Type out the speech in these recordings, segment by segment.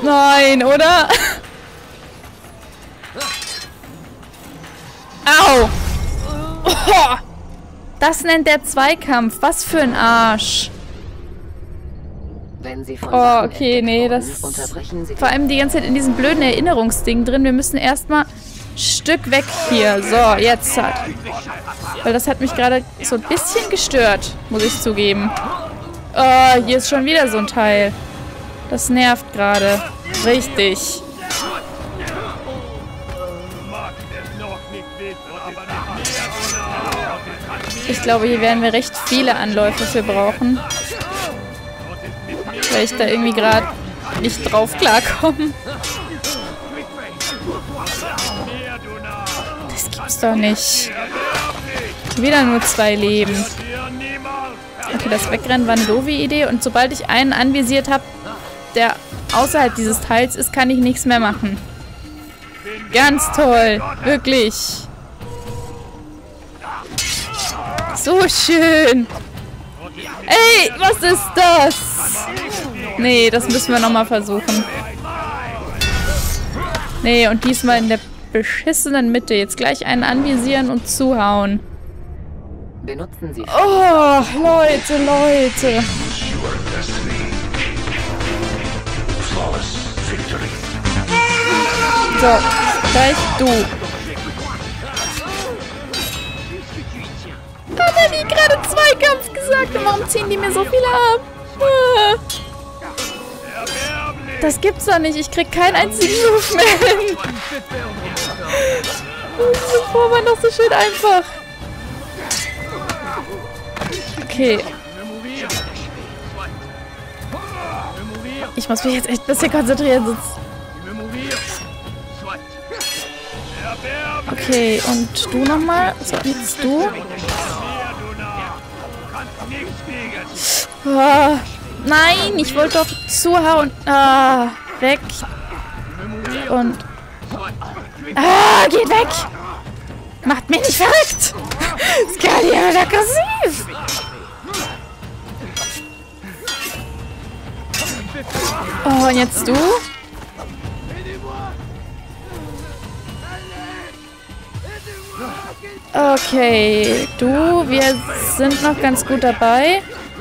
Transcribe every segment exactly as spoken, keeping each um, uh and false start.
Nein, oder? Au! Oh, das nennt der Zweikampf. Was für ein Arsch. Wenn Sie von Oh, okay, nee, das... unterbrechen Sie Vor allem die ganze Zeit in diesem blöden Erinnerungsding drin. Wir müssen erstmal ein Stück weg hier. So, jetzt hat. Weil das hat mich gerade so ein bisschen gestört, muss ich zugeben. Oh, hier ist schon wieder so ein Teil. Das nervt gerade. Richtig. Ich glaube, hier werden wir recht viele Anläufe für brauchen. Weil ich da irgendwie gerade nicht drauf klarkomme. Das gibt's doch nicht. Wieder nur zwei Leben. Okay, das Wegrennen war eine doofe Idee. Und sobald ich einen anvisiert habe, der außerhalb dieses Teils ist, kann ich nichts mehr machen. Ganz toll. Wirklich. So schön. Ey, was ist das? Nee, das müssen wir nochmal versuchen. Nee, und diesmal in der beschissenen Mitte. Jetzt gleich einen anvisieren und zuhauen. Benutzen Sie. Oh, Leute, Leute. So, gleich du. Hat er nie gerade Zweikampf gesagt? Und warum ziehen die mir so viele ab? Ah. Das gibt's doch nicht. Ich krieg keinen einzigen Move mehr hin. Zuvor war noch so schön einfach. Okay. Ich muss mich jetzt echt ein bisschen konzentrieren, sonst... Okay, und du nochmal? So, jetzt du. Oh, nein, ich wollte doch zuhauen. Ah, weg. Und... Ah, geht weg! Macht mich nicht verrückt! Skaliert aggressiv! Oh, und jetzt du? Okay, du, wir sind noch ganz gut dabei.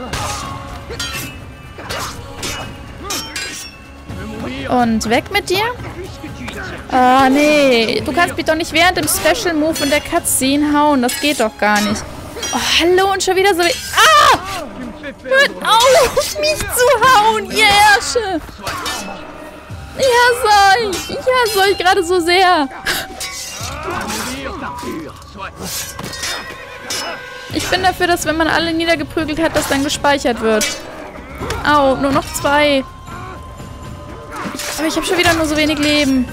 Und weg mit dir? Ah, nee. Du kannst mich doch nicht während dem Special Move und der Cutscene hauen. Das geht doch gar nicht. Oh, hallo und schon wieder so... Ah! Hört auf, mich zu hauen, ihr Ärsche! Ich hasse euch! Ich hasse euch gerade so sehr! Ich bin dafür, dass wenn man alle niedergeprügelt hat, das dann gespeichert wird. Au, nur noch zwei. Aber ich habe schon wieder nur so wenig Leben.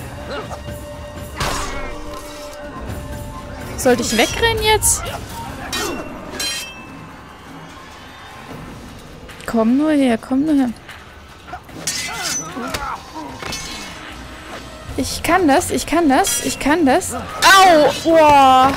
Sollte ich wegrennen jetzt? Komm nur her, komm nur her. Ich kann das, ich kann das, ich kann das. Au! Boah!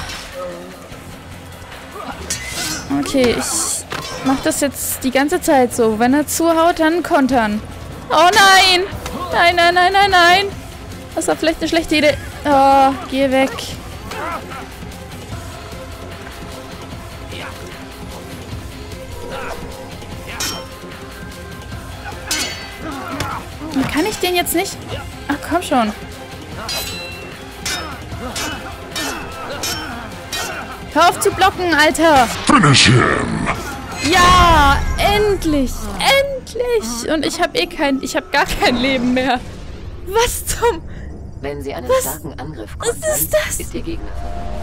Okay, ich mach das jetzt die ganze Zeit so. Wenn er zuhaut, dann kontern. Oh nein! Nein, nein, nein, nein, nein! Das war vielleicht eine schlechte Idee. Oh, geh weg. Kann ich den jetzt nicht? Ach, komm schon. Hör auf zu blocken, Alter! Finish him! Ja, endlich! Endlich! Und ich habe eh kein... Ich habe gar kein Leben mehr. Was zum... Wenn Sie einen Was? starken Angriff Was kontern, ist das? ist Ihr Gegner.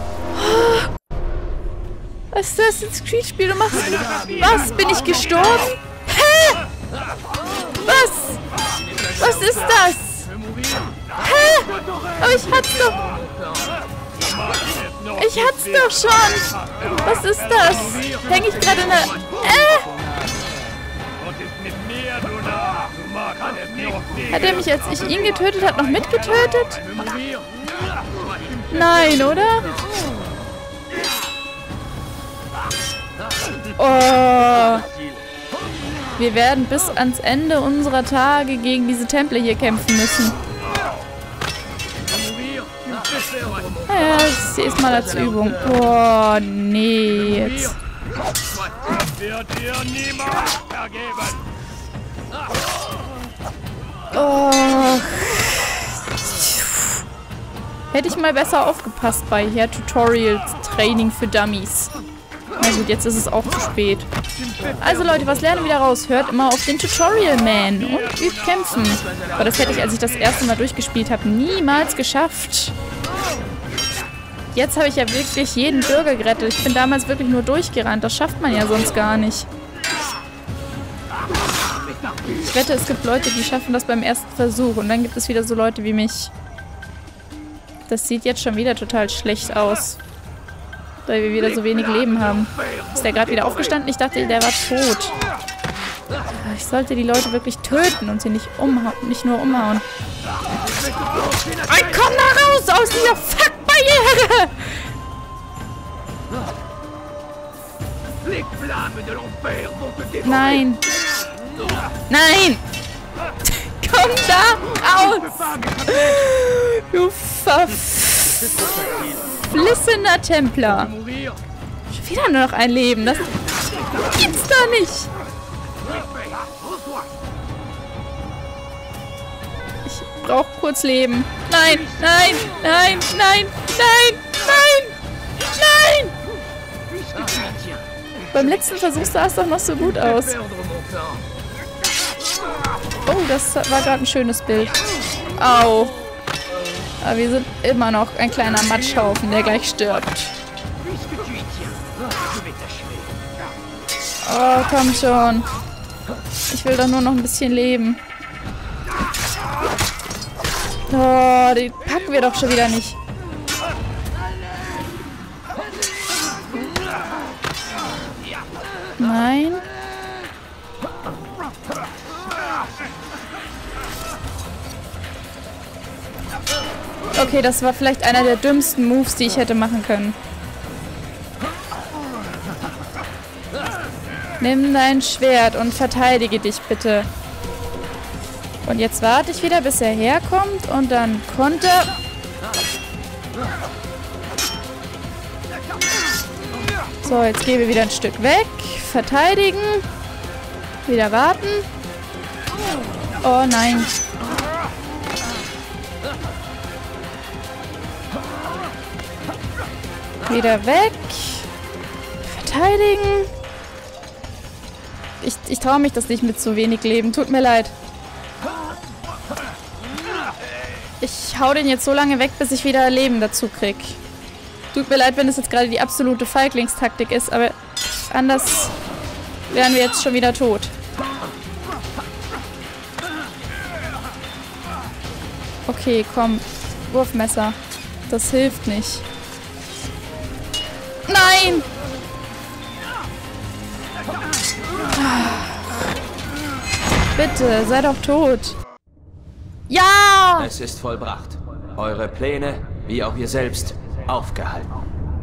Was ist das? Ein Screenspiel? Du machst... Was? Bin ich gestorben? Hä? Was? Was ist das? Hä? Aber ich hat's doch... Ich hat's doch schon. Was ist das? Häng ich gerade in der... Äh? Hat er mich, als ich ihn getötet habe, noch mitgetötet? Nein, oder? Oh. Wir werden bis ans Ende unserer Tage gegen diese Templer hier kämpfen müssen. Naja, das ist mal als Übung. Boah, nee, jetzt. Oh. Hätte ich mal besser aufgepasst bei hier Tutorials Training für Dummies. Na gut, jetzt ist es auch zu spät. Also Leute, was lernen wir wieder raus? Hört immer auf den Tutorial Man und übt kämpfen. Aber das hätte ich, als ich das erste Mal durchgespielt habe, niemals geschafft. Jetzt habe ich ja wirklich jeden Bürger gerettet. Ich bin damals wirklich nur durchgerannt. Das schafft man ja sonst gar nicht. Ich wette, es gibt Leute, die schaffen das beim ersten Versuch. Und dann gibt es wieder so Leute wie mich. Das sieht jetzt schon wieder total schlecht aus. Weil wir wieder so wenig Leben haben. Ist der gerade wieder aufgestanden? Ich dachte, der war tot. Ich sollte die Leute wirklich töten und sie nicht umhauen, nicht nur umhauen. Ich komm da raus aus dieser Fuck-Barriere! Nein! Nein! Komm da raus! Du verflissener Templer! Schon wieder nur noch ein Leben. Das gibt's doch nicht! Ich brauche kurz Leben. Nein, nein, nein, nein, nein, nein, nein! Beim letzten Versuch sah es doch noch so gut aus. Oh, das war gerade ein schönes Bild. Au. Aber wir sind immer noch ein kleiner Matschhaufen, der gleich stirbt. Oh, komm schon. Ich will doch nur noch ein bisschen leben. Oh, die packen wir doch schon wieder nicht. Nein. Okay, das war vielleicht einer der dümmsten Moves, die ich hätte machen können. Nimm dein Schwert und verteidige dich bitte. Und jetzt warte ich wieder, bis er herkommt und dann Konter. So, jetzt gehen wir wieder ein Stück weg. Verteidigen. Wieder warten. Oh nein. Wieder weg. Verteidigen. Ich, ich traue mich das nicht mit so wenig Leben. Tut mir leid. Ich hau den jetzt so lange weg, bis ich wieder Leben dazu krieg. Tut mir leid, wenn es jetzt gerade die absolute Feiglingstaktik ist, aber anders wären wir jetzt schon wieder tot. Okay, komm. Wurfmesser. Das hilft nicht. Nein! Bitte, sei doch tot. Ja! Es ist vollbracht. Eure Pläne, wie auch ihr selbst, aufgehalten.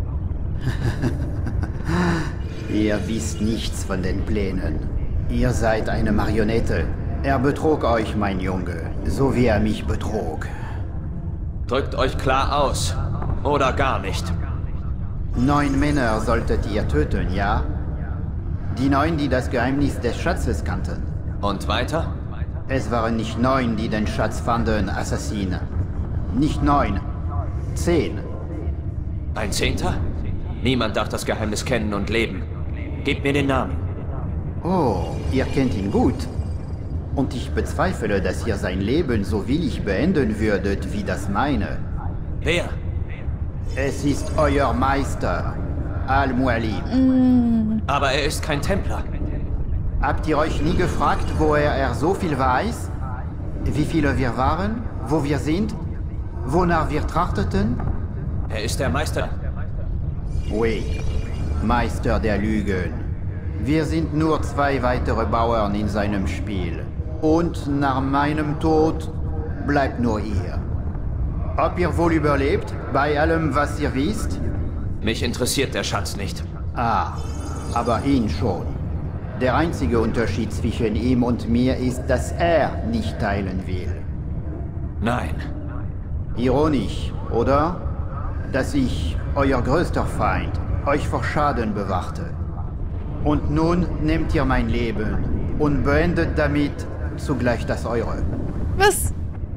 Ihr wisst nichts von den Plänen. Ihr seid eine Marionette. Er betrog euch, mein Junge, so wie er mich betrog. Drückt euch klar aus. Oder gar nicht. Neun Männer solltet ihr töten, ja? Die neun, die das Geheimnis des Schatzes kannten. Und weiter? Es waren nicht neun, die den Schatz fanden, Assassine. Nicht neun. Zehn. Ein Zehnter? Niemand darf das Geheimnis kennen und leben. Gebt mir den Namen. Oh, ihr kennt ihn gut. Und ich bezweifle, dass ihr sein Leben so willig beenden würdet wie das meine. Wer? Es ist euer Meister, Al-Mualim. Mm. Aber er ist kein Templer. Habt ihr euch nie gefragt, woher er so viel weiß? Wie viele wir waren? Wo wir sind? Wonach wir trachteten? Er ist der Meister. Oui, Meister der Lügen. Wir sind nur zwei weitere Bauern in seinem Spiel. Und nach meinem Tod bleibt nur ihr. Ob ihr wohl überlebt, bei allem, was ihr wisst? Mich interessiert der Schatz nicht. Ah, aber ihn schon. Der einzige Unterschied zwischen ihm und mir ist, dass er nicht teilen will. Nein. Ironisch, oder? Dass ich, euer größter Feind, euch vor Schaden bewachte. Und nun nehmt ihr mein Leben und beendet damit zugleich das eure. Was?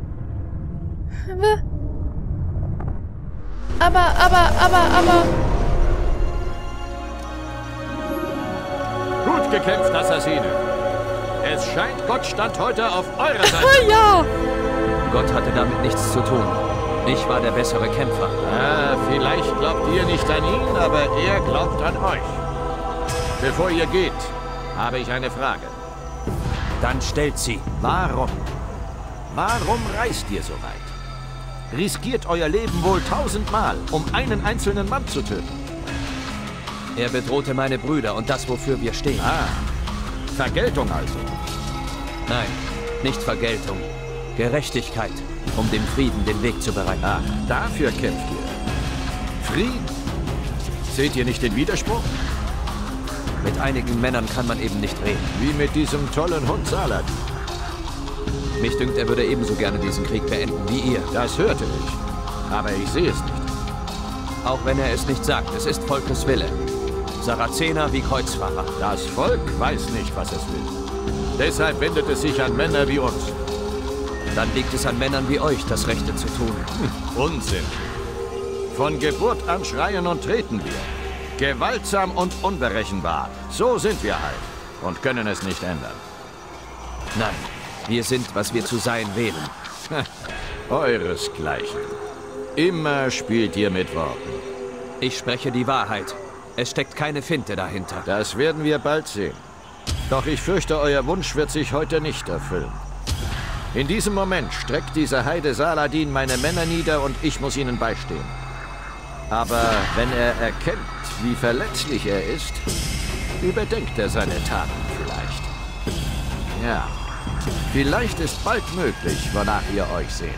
Aber, aber, aber, aber... Gut gekämpft, Assassine. Es scheint, Gott stand heute auf eurer Seite. Ja! Gott hatte damit nichts zu tun. Ich war der bessere Kämpfer. Ah, vielleicht glaubt ihr nicht an ihn, aber er glaubt an euch. Bevor ihr geht, habe ich eine Frage. Dann stellt sie. Warum? Warum reist ihr so weit? Riskiert euer Leben wohl tausendmal, um einen einzelnen Mann zu töten. Er bedrohte meine Brüder und das, wofür wir stehen. Ah, Vergeltung also. Nein, nicht Vergeltung. Gerechtigkeit, um dem Frieden den Weg zu bereiten. Ah, dafür kämpft ihr. Frieden? Seht ihr nicht den Widerspruch? Mit einigen Männern kann man eben nicht reden. Wie mit diesem tollen Hund Saladin. Mich dünkt, er würde ebenso gerne diesen Krieg beenden wie ihr. Das hörte ich. Aber ich sehe es nicht. Auch wenn er es nicht sagt, es ist Volkes Wille. Sarazener wie Kreuzfahrer. Das Volk weiß nicht, was es will. Deshalb wendet es sich an Männer wie uns. Dann liegt es an Männern wie euch, das Rechte zu tun. Hm, Unsinn. Von Geburt an schreien und treten wir. Gewaltsam und unberechenbar. So sind wir halt. Und können es nicht ändern. Nein, wir sind, was wir zu sein wählen. Euresgleichen. Immer spielt ihr mit Worten. Ich spreche die Wahrheit. Es steckt keine Finte dahinter. Das werden wir bald sehen. Doch ich fürchte, euer Wunsch wird sich heute nicht erfüllen. In diesem Moment streckt dieser Heide Saladin meine Männer nieder und ich muss ihnen beistehen. Aber wenn er erkennt, wie verletzlich er ist, überdenkt er seine Taten vielleicht. Ja, vielleicht ist bald möglich, wonach ihr euch sehnt.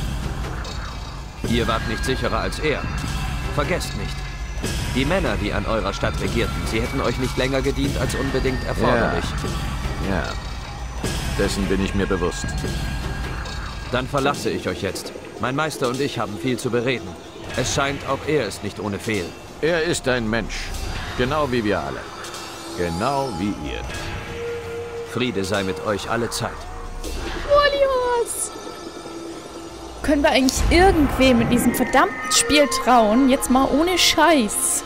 Ihr wart nicht sicherer als er. Vergesst nicht. Die Männer, die an eurer Stadt regierten, sie hätten euch nicht länger gedient als unbedingt erforderlich. Ja, ja. Dessen bin ich mir bewusst. Dann verlasse ich euch jetzt. Mein Meister und ich haben viel zu bereden. Es scheint, auch er ist nicht ohne Fehl. Er ist ein Mensch. Genau wie wir alle. Genau wie ihr. Friede sei mit euch alle Zeit. Warriors! Können wir eigentlich irgendwem in diesem verdammten Spiel trauen? Jetzt mal ohne Scheiß.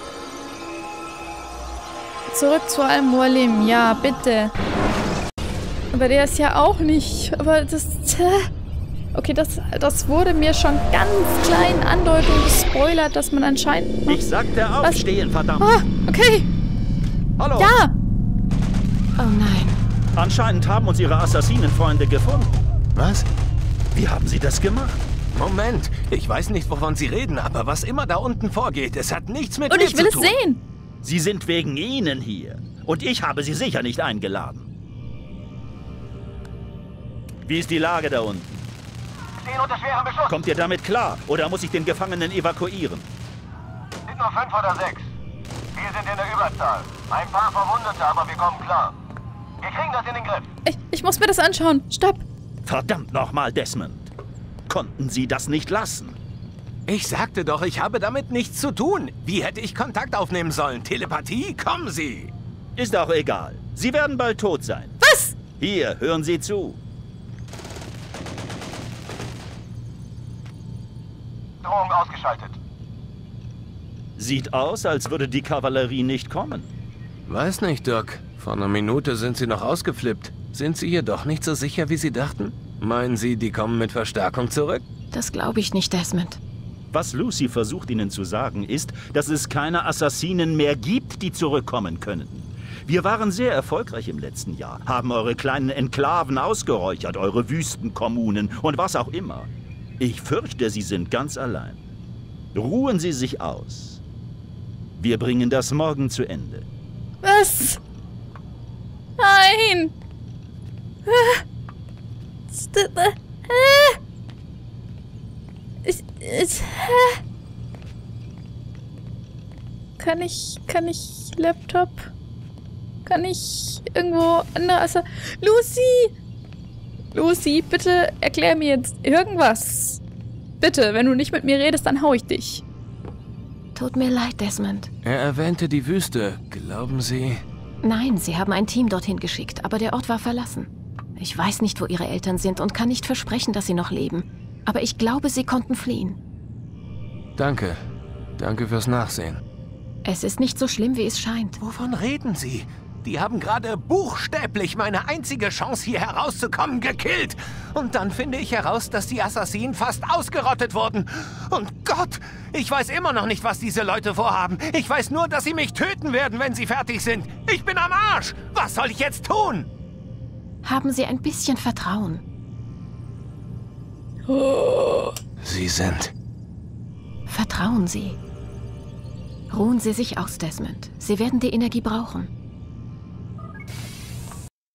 Zurück zu Al-Mualim. Ja, bitte. Aber der ist ja auch nicht. Aber das... Okay, das, das wurde mir schon ganz klein Andeutung gespoilert, dass man anscheinend... Ich sagte aufstehen, Was? verdammt. Ah, okay. Hallo. Ja. Oh nein. Anscheinend haben uns ihre Assassinenfreunde gefunden. Was? Wie haben sie das gemacht? Moment, ich weiß nicht, wovon Sie reden, aber was immer da unten vorgeht, es hat nichts mit Und mir ich will zu es tun. sehen. Sie sind wegen Ihnen hier. Und ich habe Sie sicher nicht eingeladen. Wie ist die Lage da unten? Stehen unter schwerem Beschuss. Kommt ihr damit klar? Oder muss ich den Gefangenen evakuieren? Sind nur fünf oder sechs. Wir sind in der Überzahl. Ein paar Verwundete, aber wir kommen klar. Wir kriegen das in den Griff. Ich, ich muss mir das anschauen. Stopp. Verdammt nochmal, Desmond. Konnten Sie das nicht lassen? Ich sagte doch, ich habe damit nichts zu tun. Wie hätte ich Kontakt aufnehmen sollen? Telepathie? Kommen Sie! Ist auch egal. Sie werden bald tot sein. Was? Hier, hören Sie zu. Drohung ausgeschaltet. Sieht aus, als würde die Kavallerie nicht kommen. Weiß nicht, Doc. Vor einer Minute sind Sie noch ausgeflippt. Sind Sie hier doch nicht so sicher, wie Sie dachten? Meinen Sie, die kommen mit Verstärkung zurück? Das glaube ich nicht, Desmond. Was Lucy versucht Ihnen zu sagen, ist, dass es keine Assassinen mehr gibt, die zurückkommen können. Wir waren sehr erfolgreich im letzten Jahr, haben eure kleinen Enklaven ausgeräuchert, eure Wüstenkommunen und was auch immer. Ich fürchte, Sie sind ganz allein. Ruhen Sie sich aus. Wir bringen das morgen zu Ende. Was? Nein. Ich, ich, kann ich, kann ich Laptop? Kann ich irgendwo anders... Lucy! Lucy, bitte erklär mir jetzt irgendwas. Bitte, wenn du nicht mit mir redest, dann hau ich dich. Tut mir leid, Desmond. Er erwähnte die Wüste. Glauben Sie... Nein, sie haben ein Team dorthin geschickt, aber der Ort war verlassen. Ich weiß nicht, wo ihre Eltern sind und kann nicht versprechen, dass sie noch leben. Aber ich glaube, sie konnten fliehen. Danke. Danke fürs Nachsehen. Es ist nicht so schlimm, wie es scheint. Wovon reden Sie? Die haben gerade buchstäblich meine einzige Chance, hier herauszukommen, gekillt. Und dann finde ich heraus, dass die Assassinen fast ausgerottet wurden. Und Gott, ich weiß immer noch nicht, was diese Leute vorhaben. Ich weiß nur, dass sie mich töten werden, wenn sie fertig sind. Ich bin am Arsch. Was soll ich jetzt tun? Haben Sie ein bisschen Vertrauen. Sie sind... Vertrauen Sie. Ruhen Sie sich aus, Desmond. Sie werden die Energie brauchen.